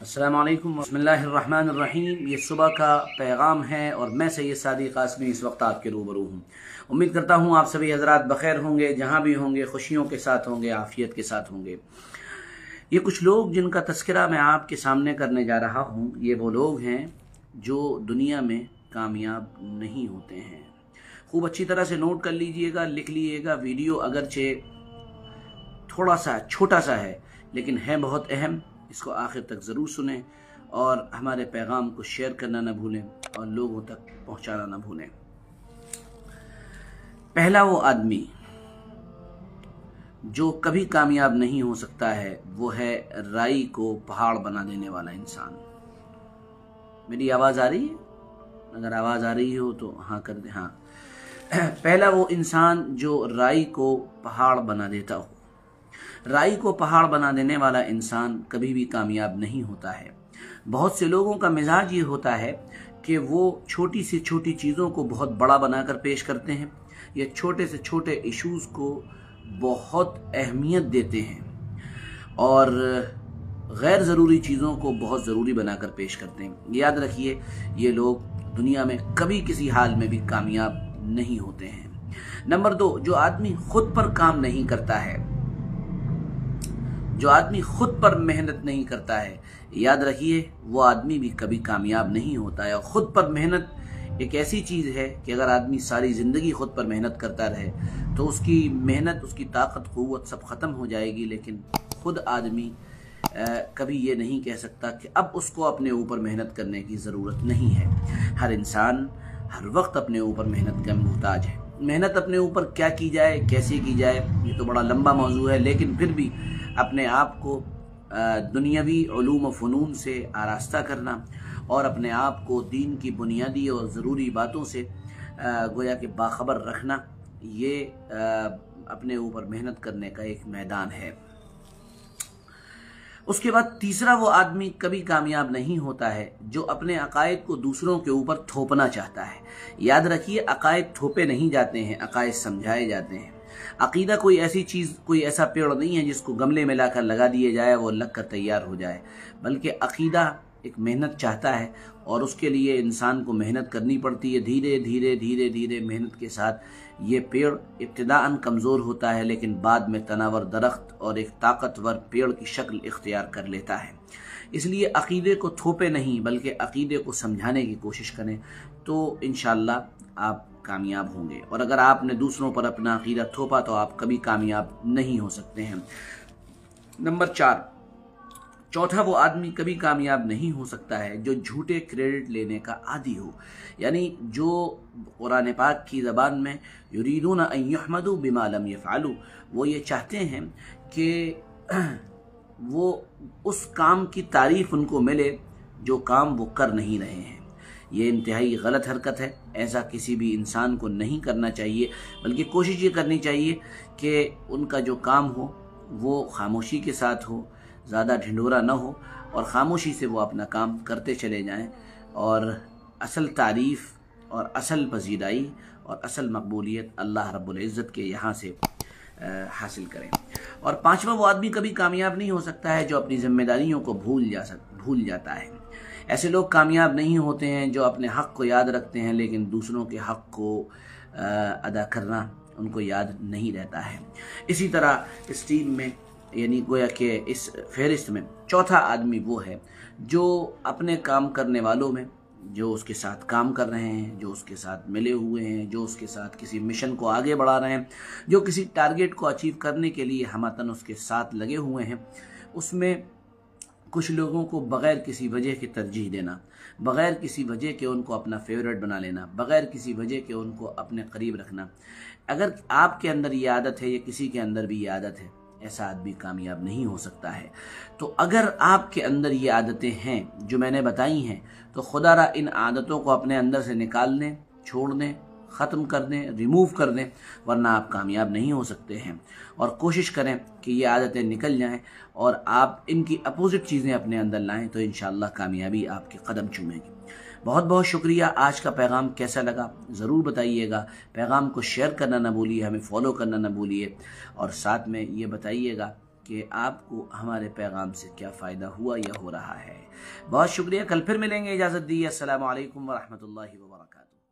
अस्सलाम वालेकुम बिस्मिल्लाहिर्रहमानिर्रहीम। ये सुबह का पैगाम है और मैं सैयद सादिक कासमी इस वक्त आपके रूबरू हूँ। उम्मीद करता हूँ आप सभी हजरात बखैर होंगे, जहाँ भी होंगे खुशियों के साथ होंगे, आफियत के साथ होंगे। ये कुछ लोग जिनका तस्करा मैं आपके सामने करने जा रहा हूँ, ये वो लोग हैं जो दुनिया में कामयाब नहीं होते हैं। खूब अच्छी तरह से नोट कर लीजिएगा, लिख लीजिएगा। वीडियो अगरचे थोड़ा सा छोटा सा है लेकिन है बहुत अहम। इसको आखिर तक ज़रूर सुनें और हमारे पैगाम को शेयर करना ना भूलें और लोगों तक पहुंचाना ना भूलें। पहला वो आदमी जो कभी कामयाब नहीं हो सकता है वो है राई को पहाड़ बना देने वाला इंसान। मेरी आवाज़ आ रही है? अगर आवाज़ आ रही हो तो हाँ कर दे। हाँ, पहला वो इंसान जो राई को पहाड़ बना देता हो। राई को पहाड़ बना देने वाला इंसान कभी भी कामयाब नहीं होता है। बहुत से लोगों का मिजाज ये होता है कि वो छोटी से छोटी चीज़ों को बहुत बड़ा बनाकर पेश करते हैं या छोटे से छोटे इश्यूज़ को बहुत अहमियत देते हैं और गैर ज़रूरी चीज़ों को बहुत ज़रूरी बनाकर पेश करते हैं। याद रखिए, ये लोग दुनिया में कभी किसी हाल में भी कामयाब नहीं होते हैं। नंबर 2, जो आदमी खुद पर काम नहीं करता है, जो आदमी खुद पर मेहनत नहीं करता है, याद रखिए वो आदमी भी कभी कामयाब नहीं होता है। और खुद पर मेहनत एक ऐसी चीज़ है कि अगर आदमी सारी ज़िंदगी खुद पर मेहनत करता रहे तो उसकी मेहनत, उसकी ताकत, क़ुव्वत सब ख़त्म हो जाएगी। लेकिन खुद आदमी कभी ये नहीं कह सकता कि अब उसको अपने ऊपर मेहनत करने की ज़रूरत नहीं है। हर इंसान हर वक्त अपने ऊपर मेहनत का मुहताज है। मेहनत अपने ऊपर क्या की जाए, कैसे की जाए, ये तो बड़ा लंबा मौजू है, लेकिन फिर भी अपने आप को दुनियावी उलूम व फ़नून से आरास्ता करना और अपने आप को दीन की बुनियादी और ज़रूरी बातों से गोया कि बाखबर रखना, ये अपने ऊपर मेहनत करने का एक मैदान है। उसके बाद तीसरा वो आदमी कभी कामयाब नहीं होता है जो अपने अकायद को दूसरों के ऊपर थोपना चाहता है। याद रखिए, अकायद थोपे नहीं जाते हैं, अकायद समझाए जाते हैं। अकीदा कोई ऐसी चीज़, कोई ऐसा पेड़ नहीं है जिसको गमले में लाकर लगा दिए जाए वो लग कर तैयार हो जाए, बल्कि अकीदा एक मेहनत चाहता है और उसके लिए इंसान को मेहनत करनी पड़ती है। धीरे धीरे धीरे धीरे मेहनत के साथ ये पेड़ इब्तिदाअन कमज़ोर होता है लेकिन बाद में तनावर दरख्त और एक ताकतवर पेड़ की शक्ल इख्तियार कर लेता है। इसलिए अकीदे को थोपे नहीं बल्कि अकीदे को समझाने की कोशिश करें तो इंशाअल्लाह आप कामयाब होंगे। और अगर आपने दूसरों पर अपना अकीदा थोपा तो आप कभी कामयाब नहीं हो सकते हैं। नंबर 4, चौथा वो आदमी कभी कामयाब नहीं हो सकता है जो झूठे क्रेडिट लेने का आदी हो। यानी जो कुरान पाक की ज़बान में युरीदूना अन युहमदू बिमा लम यफ़अलू, वो ये चाहते हैं कि वो उस काम की तारीफ़ उनको मिले जो काम वो कर नहीं रहे हैं। ये इंतहाई गलत हरकत है। ऐसा किसी भी इंसान को नहीं करना चाहिए, बल्कि कोशिश ये करनी चाहिए कि उनका जो काम हो वो खामोशी के साथ हो, ज़्यादा ढिंढोरा न हो और ख़ामोशी से वो अपना काम करते चले जाएं और असल तारीफ़ और असल पजीराई और असल मकबूलियत अल्लाह रब्बुल इज़्ज़त के यहाँ से हासिल करें। और पांचवा वो आदमी कभी कामयाब नहीं हो सकता है जो अपनी जिम्मेदारियों को भूल जाता है। ऐसे लोग कामयाब नहीं होते हैं जो अपने हक़ को याद रखते हैं लेकिन दूसरों के हक़ को अदा करना उनको याद नहीं रहता है। इसी तरह इस टीम में, यानी गोया कि इस फहरिस्त में चौथा आदमी वो है जो अपने काम करने वालों में, जो उसके साथ काम कर रहे हैं, जो उसके साथ मिले हुए हैं, जो उसके साथ किसी मिशन को आगे बढ़ा रहे हैं, जो किसी टारगेट को अचीव करने के लिए हमतन उसके साथ लगे हुए हैं, उसमें कुछ लोगों को बग़ैर किसी वजह के तरजीह देना, बग़ैर किसी वजह के उनको अपना फेवरेट बना लेना, बग़ैर किसी वजह के उनको अपने करीब रखना, अगर आपके अंदर ये आदत है या किसी के अंदर भी ये आदत है, ऐसा आदमी कामयाब नहीं हो सकता है। तो अगर आपके अंदर ये आदतें हैं जो मैंने बताई हैं तो खुदारा इन आदतों को अपने अंदर से निकाल दें, छोड़ दें, ख़त्म कर दें, रिमूव कर दें, वरना आप कामयाब नहीं हो सकते हैं। और कोशिश करें कि ये आदतें निकल जाएं और आप इनकी अपोजिट चीज़ें अपने अंदर लाएं तो इंशाअल्लाह कामयाबी आपके कदम चूमेगी। बहुत बहुत शुक्रिया। आज का पैगाम कैसा लगा ज़रूर बताइएगा। पैगाम को शेयर करना ना भूलिए, हमें फॉलो करना ना भूलिए और साथ में ये बताइएगा کہ آپ کو ہمارے پیغام سے کیا فائدہ ہوا یا ہو رہا ہے۔ بہت شکریہ، کل پھر ملیں گے، اجازت دیجیے، السلام علیکم ورحمۃ اللہ وبرکاتہ۔